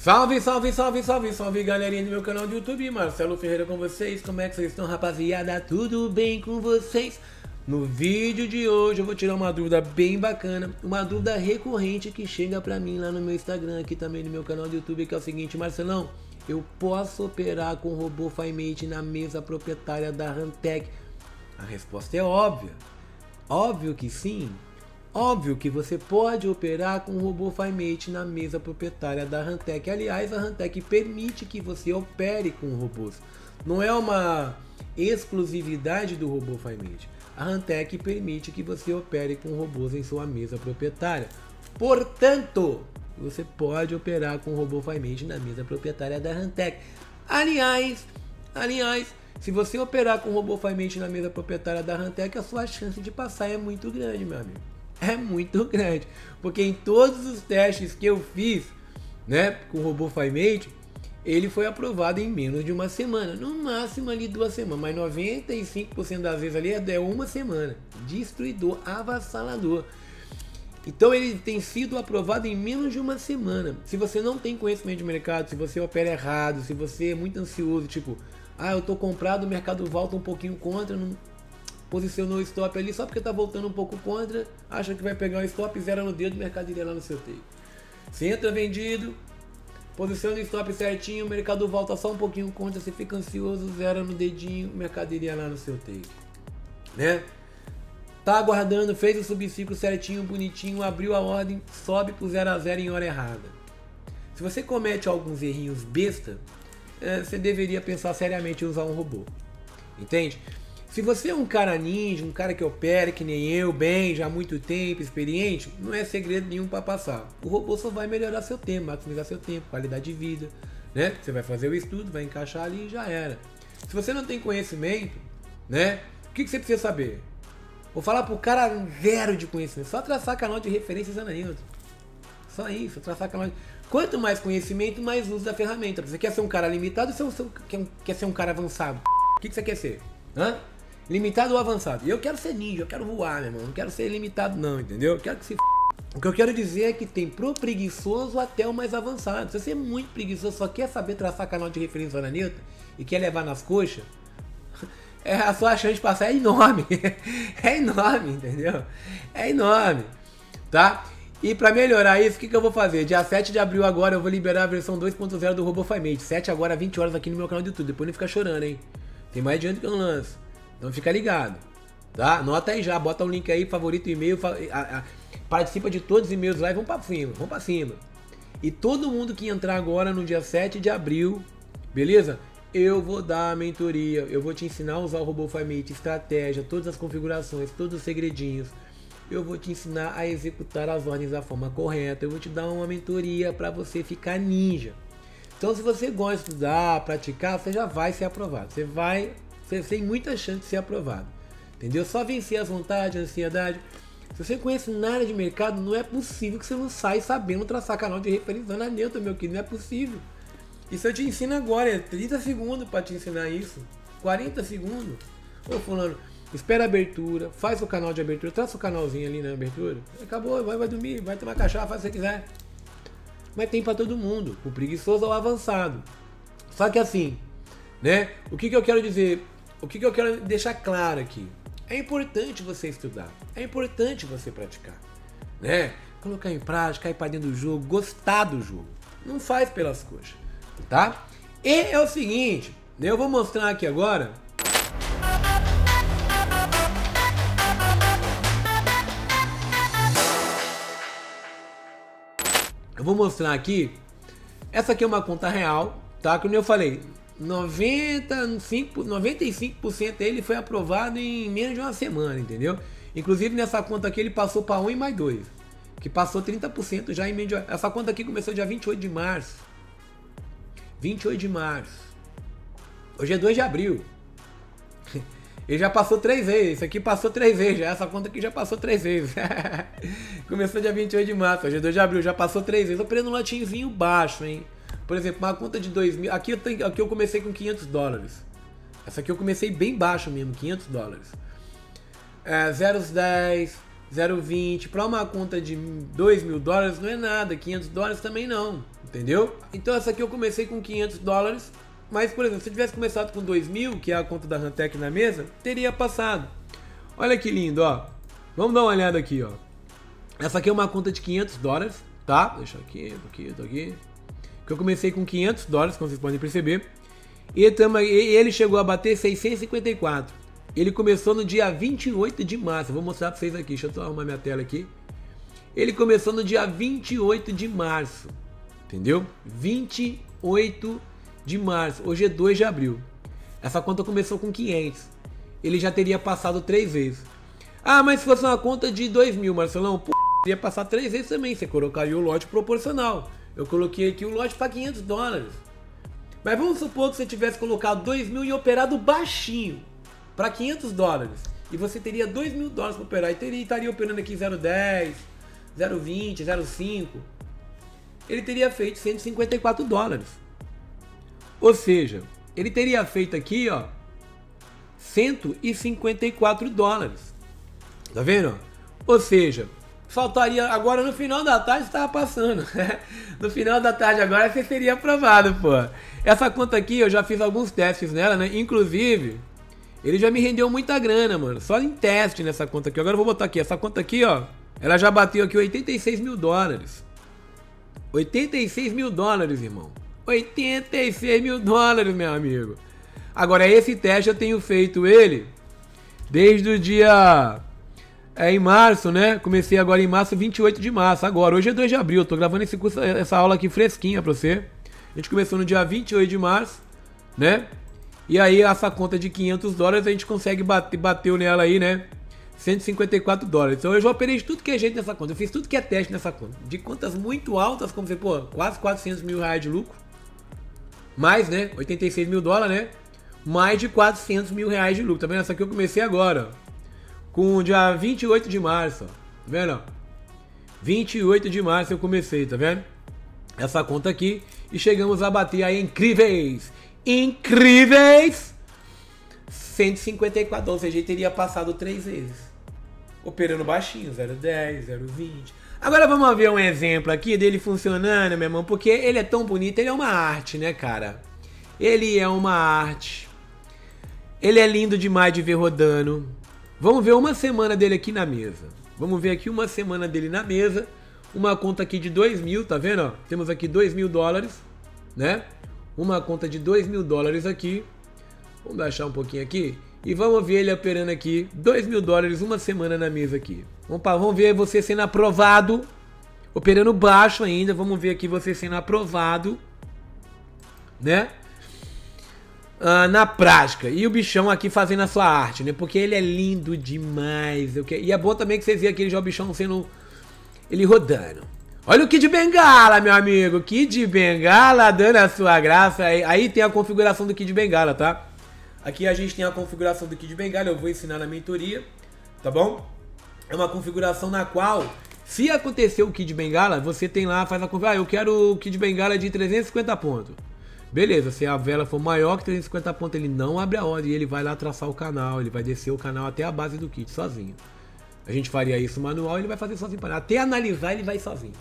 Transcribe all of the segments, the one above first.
Salve, salve, salve, salve, salve, galerinha do meu canal do YouTube, Marcelo Ferreira com vocês. Como é que vocês estão, rapaziada? Tudo bem com vocês? No vídeo de hoje eu vou tirar uma dúvida bem bacana, uma dúvida recorrente que chega pra mim lá no meu Instagram, aqui também no meu canal do YouTube, que é o seguinte: Marcelão, eu posso operar com o robô FiMate na mesa proprietária da Rantek? A resposta é óbvia. Óbvio que sim. Óbvio que você pode operar com o robô FiMate na mesa proprietária da Rantek. Aliás, a Rantek permite que você opere com robôs. Não é uma exclusividade do robô FiMate. A Rantek permite que você opere com robôs em sua mesa proprietária. Portanto, você pode operar com o robô FiMate na mesa proprietária da Rantek. Aliás, se você operar com o robô FiMate na mesa proprietária da Rantek, a sua chance de passar é muito grande, meu amigo. É muito grande, porque em todos os testes que eu fiz, né, com o robô FiMate, ele foi aprovado em menos de uma semana, no máximo ali 2 semanas, mas 95% das vezes ali é uma semana. Destruidor, avassalador. Então ele tem sido aprovado em menos de uma semana. Se você não tem conhecimento de mercado, se você opera errado, se você é muito ansioso, tipo, eu tô comprado, o mercado volta um pouquinho contra, não posicionou o stop ali só porque tá voltando um pouco contra, acha que vai pegar o stop, zera no dedo, o mercado iria lá no seu take. Você entra vendido, posiciona o stop certinho, o mercado volta só um pouquinho contra, você fica ansioso, zera no dedinho, o mercado iria lá no seu take, né? Tá aguardando, fez o subciclo certinho, bonitinho, abriu a ordem, sobe pro 0 a 0 em hora errada. Se você comete alguns errinhos besta, você deveria pensar seriamente em usar um robô, entende? Se você é um cara ninja, um cara que opera que nem eu, bem, já há muito tempo, experiente, não é segredo nenhum para passar. O robô só vai melhorar seu tempo, maximizar seu tempo, qualidade de vida, né? Você vai fazer o estudo, vai encaixar ali e já era. Se você não tem conhecimento, né? O que você precisa saber? Vou falar pro cara zero de conhecimento, só traçar canal de referências Newton. Só isso, traçar canal de... Quanto mais conhecimento, mais uso da ferramenta. Você quer ser um cara limitado ou quer ser um cara avançado? O que você quer ser? Hã? Limitado ou avançado? E eu quero ser ninja, eu quero voar, meu irmão. Não quero ser limitado não, entendeu? Eu quero que se O que eu quero dizer é que tem pro preguiçoso até o mais avançado. Se você é muito preguiçoso, só quer saber traçar canal de referência na Newton e quer levar nas coxas, a sua chance de passar é enorme. É enorme, entendeu? É enorme, tá? E pra melhorar isso, o que eu vou fazer? Dia 7 de abril agora eu vou liberar a versão 2.0 do robô FiMate. 7 agora, 20 horas aqui no meu canal do YouTube. Depois não fica chorando, hein? Tem mais adiante que eu não lanço. Então fica ligado, tá? Anota aí já, bota o link aí, favorito e-mail, participa de todos os e-mails lá e vamos pra cima. E todo mundo que entrar agora no dia 7 de abril, beleza? Eu vou dar a mentoria, eu vou te ensinar a usar o robô FiMate, estratégia, todas as configurações, todos os segredinhos. Eu vou te ensinar a executar as ordens da forma correta, eu vou te dar uma mentoria para você ficar ninja. Então se você gosta de estudar, praticar, você já vai ser aprovado, você tem muita chance de ser aprovado, entendeu? Só vencer as vontades, a ansiedade. Se você conhece nada de mercado, não é possível que você não saia sabendo traçar canal de referência na Newton, meu querido, não é possível. Isso eu te ensino agora, é 30 segundos para te ensinar isso, 40 segundos. Ô fulano, espera a abertura, faz o canal de abertura, traça o canalzinho ali na abertura, acabou, vai dormir, vai tomar cachaça, faz o que você quiser. Mas tem para todo mundo, o preguiçoso ou avançado. Só que assim, né, o que eu quero dizer... O que eu quero deixar claro aqui? É importante você estudar, é importante você praticar, né? Colocar em prática, ir para dentro do jogo, gostar do jogo. Não faz pelas coxas, tá? E é o seguinte, eu vou mostrar aqui agora. Eu vou mostrar aqui. Essa aqui é uma conta real, tá? Como eu falei, 95% dele foi aprovado em menos de uma semana, entendeu? Inclusive nessa conta aqui ele passou para 1 e mais 2, que passou 30% já em meio de... Essa conta aqui começou dia 28 de março. 28 de março. Hoje é 2 de abril. Ele já passou 3 vezes. Isso aqui passou 3 vezes já. Essa conta aqui já passou 3 vezes. Começou dia 28 de março. Hoje é 2 de abril. Já passou 3 vezes. Eu tô operando um lotezinho baixo, hein? Por exemplo, uma conta de 2.000. Aqui eu comecei com $500. Essa aqui eu comecei bem baixo mesmo, $500. 0,10, 0,20. Para uma conta de $2.000 não é nada. $500 também não. Entendeu? Então essa aqui eu comecei com 500 dólares. Mas, por exemplo, se eu tivesse começado com 2.000, que é a conta da Rantek na mesa, teria passado. Olha que lindo, ó. Vamos dar uma olhada aqui, ó. Essa aqui é uma conta de 500 dólares, tá? Deixa aqui, tô aqui. Que eu comecei com 500 dólares, como vocês podem perceber. E ele chegou a bater 654. Ele começou no dia 28 de março. Eu vou mostrar pra vocês aqui. Deixa eu só arrumar minha tela aqui. Ele começou no dia 28 de março. Entendeu? 28 de março. Hoje é 2 de abril. Essa conta começou com 500. Ele já teria passado 3 vezes. Ah, mas se fosse uma conta de 2.000, Marcelão, pô, ia passar 3 vezes também. Você colocaria o lote proporcional. Eu coloquei aqui o lote para 500 dólares. Mas vamos supor que você tivesse colocado 2.000 e operado baixinho para 500 dólares. E você teria 2.000 dólares para operar. E estaria operando aqui 0,10, 0,20, 0,5. Ele teria feito 154 dólares. Ou seja, ele teria feito aqui, ó, 154 dólares. Tá vendo? Ou seja, faltaria agora no final da tarde, estava passando. No final da tarde agora você seria aprovado, pô. Essa conta aqui eu já fiz alguns testes nela, né? Inclusive, ele já me rendeu muita grana, mano. Só em teste nessa conta aqui. Agora eu vou botar aqui. Essa conta aqui, ó, ela já bateu aqui 86 mil dólares. 86 mil dólares, irmão. 86 mil dólares, meu amigo. Agora, esse teste eu tenho feito ele desde o dia... em março, né? Comecei agora em março, 28 de março. Agora, hoje é 2 de abril. Eu tô gravando esse curso, essa aula aqui fresquinha pra você. A gente começou no dia 28 de março, né? E aí, essa conta de 500 dólares, a gente consegue bateu nela aí, né? 154 dólares. Então, eu já operei de tudo que é jeito nessa conta. Eu fiz tudo que é teste nessa conta. De contas muito altas, como você, pô, quase 400 mil reais de lucro. Mais, né? 86 mil dólares, né? Mais de 400 mil reais de lucro. Tá vendo? Essa aqui eu comecei agora, ó. Com o dia 28 de março, ó. Tá vendo? 28 de março eu comecei, tá vendo? Essa conta aqui. E chegamos a bater aí incríveis 154, ou seja, ele teria passado 3 vezes. Operando baixinho, 0,10, 0,20. Agora vamos ver um exemplo aqui dele funcionando, meu irmão. Porque ele é tão bonito, ele é uma arte, né, cara? Ele é uma arte. Ele é lindo demais de ver rodando. Vamos ver uma semana dele aqui na mesa. Vamos ver aqui uma semana dele na mesa. Uma conta aqui de 2.000, tá vendo? Ó? Temos aqui 2.000 dólares, né? Uma conta de 2.000 dólares aqui. Vamos baixar um pouquinho aqui. E vamos ver ele operando aqui 2.000 dólares uma semana na mesa aqui. Vamos ver você sendo aprovado. Operando baixo ainda. Vamos ver aqui você sendo aprovado, né? Na prática. E o bichão aqui fazendo a sua arte, né? Porque ele é lindo demais. E é bom também que vocês vejam aquele o bichão sendo... ele rodando. Olha o Kid Bengala, meu amigo. Kid Bengala dando a sua graça. Aí tem a configuração do Kid Bengala, tá? Aqui a gente tem a configuração do Kid Bengala. Eu vou ensinar na mentoria, tá bom? É uma configuração na qual, se acontecer o Kid Bengala, você tem lá, faz a configuração. Ah, eu quero o Kid Bengala de 350 pontos. Beleza, se a vela for maior que 350 pontos, ele não abre a ordem e ele vai lá traçar o canal, ele vai descer o canal até a base do kit, sozinho. A gente faria isso manual, ele vai fazer sozinho. Até analisar, ele vai sozinho.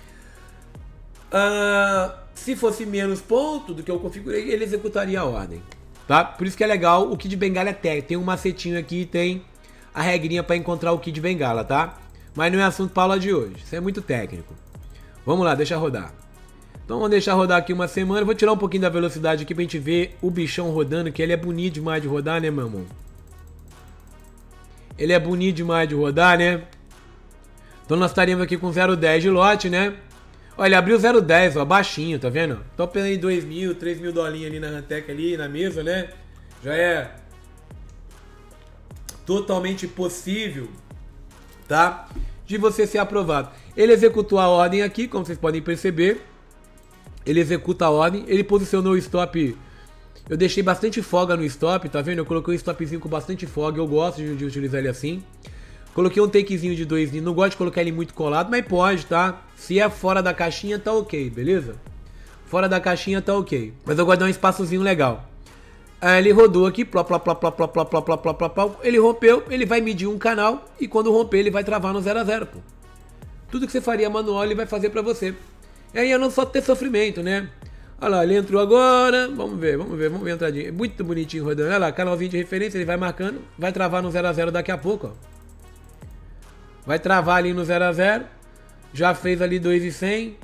Se fosse menos ponto do que eu configurei, ele executaria a ordem. Tá? Por isso que é legal, o Kid Bengala é técnico. Tem um macetinho aqui, tem a regrinha para encontrar o Kid Bengala, tá? Mas não é assunto para aula de hoje, isso é muito técnico. Vamos lá, deixa rodar. Então vamos deixar rodar aqui uma semana. Vou tirar um pouquinho da velocidade aqui pra gente ver o bichão rodando, que ele é bonito demais de rodar, né, meu irmão? Ele é bonito demais de rodar, né? Então nós estaríamos aqui com 0,10 de lote, né? Olha, ele abriu 0,10, ó, baixinho, tá vendo? Tô pegando aí 2.000, 3.000 dolinhos ali na Rantek, ali na mesa, né? Já é totalmente possível, tá? De você ser aprovado. Ele executou a ordem aqui, como vocês podem perceber. Ele executa a ordem, ele posicionou o stop. Eu deixei bastante folga no stop, tá vendo? Eu coloquei um stopzinho com bastante folga, eu gosto de utilizar ele assim. Coloquei um takezinho de 2, não gosto de colocar ele muito colado, mas pode, tá? Se é fora da caixinha, tá ok, beleza? Fora da caixinha, tá ok. Mas eu gosto de dar um espaçozinho legal. Aí ele rodou aqui, plop, plop, plop, plop, plop, plop, plop, plop, plop, plop. Ele rompeu, ele vai medir um canal e quando romper ele vai travar no 0 a 0, pô. Tudo que você faria manual ele vai fazer pra você. E aí eu não só ter sofrimento, né? Olha lá, ele entrou agora, vamos ver entrar de... Muito bonitinho rodando, olha lá, canalzinho de referência, ele vai marcando, vai travar no 0 a 0 daqui a pouco, ó. Vai travar ali no 0 a 0, já fez ali 2.100.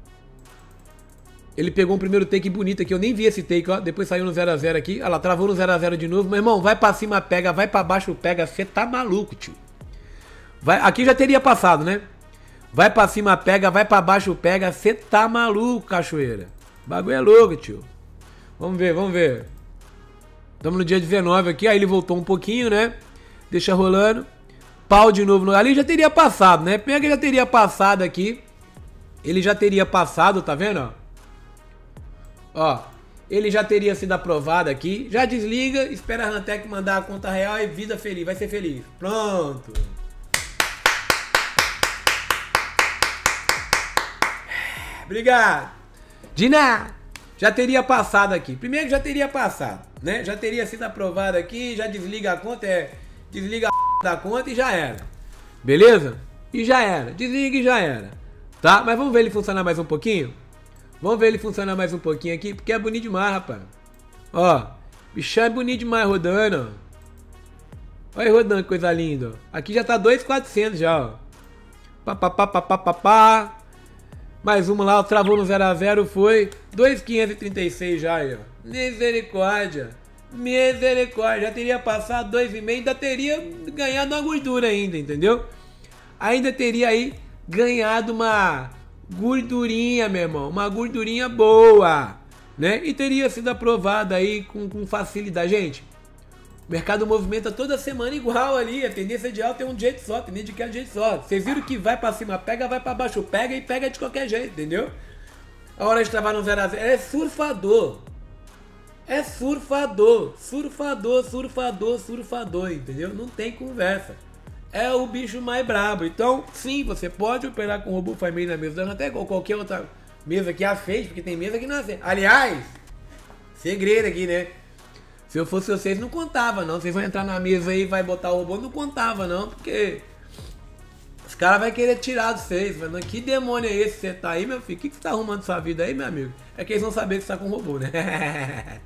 Ele pegou um primeiro take bonito aqui, eu nem vi esse take, ó, depois saiu no 0 a 0 aqui, olha lá, travou no 0 a 0 de novo, meu irmão, vai pra cima, pega, vai pra baixo, pega, você tá maluco, tio. Vai, aqui já teria passado, né? Vai pra cima, pega, vai pra baixo, pega, você tá maluco, cachoeira. O bagulho é louco, tio. Vamos ver. Estamos no dia 19 aqui, aí ele voltou um pouquinho, né? Deixa rolando. Pau de novo. Ali já teria passado, né? Pega que já teria passado aqui. Ele já teria passado, tá vendo? Ó. Ele já teria sido aprovado aqui. Já desliga, espera a Rantec mandar a conta real e vida feliz. Vai ser feliz. Pronto. Obrigado. De nada. Já teria passado aqui. Primeiro que já teria passado, né? Já teria sido aprovado aqui, já desliga a conta, desliga a da conta e já era. Beleza? E já era. Desliga e já era. Tá? Mas vamos ver ele funcionar mais um pouquinho? Vamos ver ele funcionar mais um pouquinho aqui, porque é bonito demais, rapaz. Ó, bichão é bonito demais rodando, ó. Olha aí rodando, que coisa linda, ó. Aqui já tá 2.400 já, ó. Pá. Mais uma lá, travou no 0 a 0, foi 2.536 já aí, ó. Misericórdia. Já teria passado 2,5, ainda teria ganhado uma gordura ainda, entendeu? Ainda teria aí ganhado uma gordurinha, meu irmão. Uma gordurinha boa, né? E teria sido aprovada aí com facilidade. Gente, o mercado movimenta toda semana igual ali. A tendência de alta é um jeito só, a tendência de queda é um jeito só. Vocês viram que vai pra cima, pega, vai pra baixo, pega e pega de qualquer jeito, entendeu? A hora de travar no 0 a 0 é surfador. É surfador, entendeu? Não tem conversa. É o bicho mais brabo. Então, sim, você pode operar com o robô família na mesa, até qualquer outra mesa que a fez, porque tem mesa que não é. Aliás, segredo aqui, né? Se eu fosse vocês, não contava, não. Vocês vão entrar na mesa aí e vai botar o robô, não contava, não, porque os caras vão querer tirar de vocês. Mas que demônio é esse que você tá aí, meu filho? O que você tá arrumando sua vida aí, meu amigo? É que eles vão saber que você tá com o robô, né?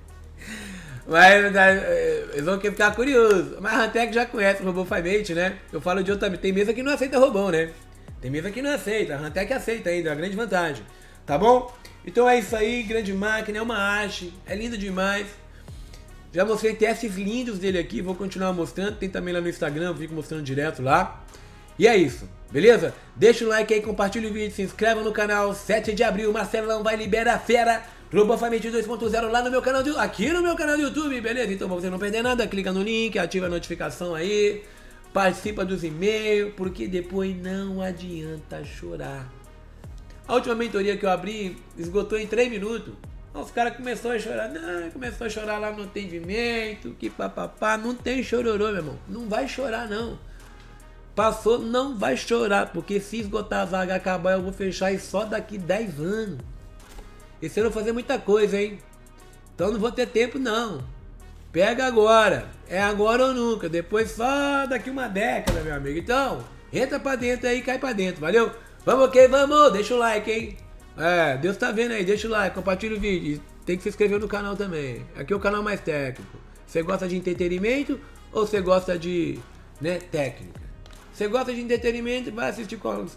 Mas eles vão ficar curiosos. Mas a Rantec já conhece o robô Fimate, né? Eu falo de outro também. Tem mesa que não aceita robô, né? Tem mesa que não aceita. A Rantec aceita ainda, é uma grande vantagem. Tá bom? Então é isso aí, grande máquina, é uma arte. É lindo demais. Já mostrei testes lindos dele aqui, vou continuar mostrando. Tem também lá no Instagram, eu fico mostrando direto lá. E é isso, beleza? Deixa o like aí, compartilha o vídeo, se inscreva no canal. 7 de abril, Marcelão vai liberar a fera. Robô Fimate 2.0 lá no meu canal, aqui no meu canal do YouTube, beleza? Então pra você não perder nada, clica no link, ativa a notificação aí. Participa dos e-mails, porque depois não adianta chorar. A última mentoria que eu abri esgotou em 3 minutos. Os caras começaram a chorar, não, começou a chorar lá no atendimento, que papapá, não tem chororô, meu irmão, não vai chorar não. Passou, não vai chorar, porque se esgotar a vaga acabar, eu vou fechar isso só daqui 10 anos. Esse ano eu vou fazer muita coisa, hein? Então não vou ter tempo não. Pega agora, é agora ou nunca, depois só daqui uma década, meu amigo. Então, entra pra dentro aí, cai pra dentro, valeu? Vamos, ok, vamos, deixa o like, hein? É, Deus tá vendo aí, deixa o like, compartilha o vídeo. Tem que se inscrever no canal também. Aqui é o canal mais técnico. Você gosta de entretenimento ou você gosta de, né, técnica? Você gosta de entretenimento, vai assistir,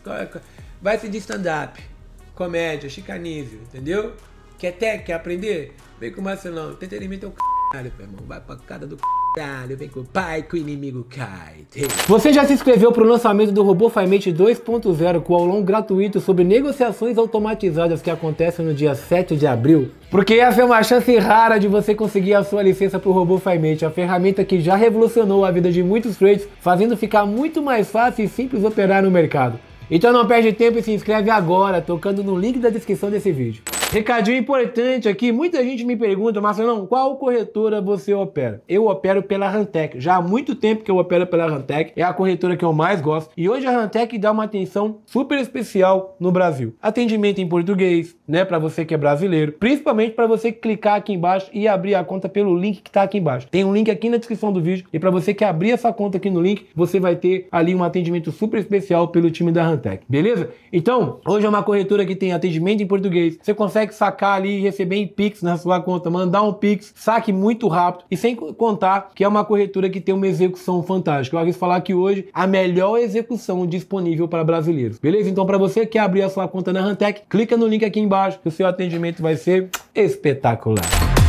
vai assistir stand-up, comédia, chicanísio, entendeu? Quer aprender? Vem com o Marcelão. Entretenimento é o caralho, meu irmão. Vai pra casa do caralho, vem com o pai que o inimigo cai. Você já se inscreveu para o lançamento do Robô Fimate 2.0 com aulão gratuito sobre negociações automatizadas que acontece no dia 7 de abril? Porque essa é uma chance rara de você conseguir a sua licença para o Robô Fimate, a ferramenta que já revolucionou a vida de muitos traders, fazendo ficar muito mais fácil e simples operar no mercado. Então não perde tempo e se inscreve agora, tocando no link da descrição desse vídeo. Recadinho importante aqui, muita gente me pergunta, Marcelão, qual corretora você opera? Eu opero pela Rantec, já há muito tempo que eu opero pela Rantec, é a corretora que eu mais gosto, e hoje a Rantec dá uma atenção super especial no Brasil. Atendimento em português, né, para você que é brasileiro, principalmente para você clicar aqui embaixo e abrir a conta pelo link que tá aqui embaixo. Tem um link aqui na descrição do vídeo, e para você que abrir essa conta aqui no link, você vai ter ali um atendimento super especial pelo time da Rantec, beleza? Então, hoje é uma corretora que tem atendimento em português, você consegue sacar ali e receber em Pix na sua conta, mandar um Pix, saque muito rápido, e sem contar que é uma corretora que tem uma execução fantástica. Eu arrisco falar que hoje a melhor execução disponível para brasileiros, beleza? Então para você que abrir a sua conta na Rantec, clica no link aqui embaixo que o seu atendimento vai ser espetacular.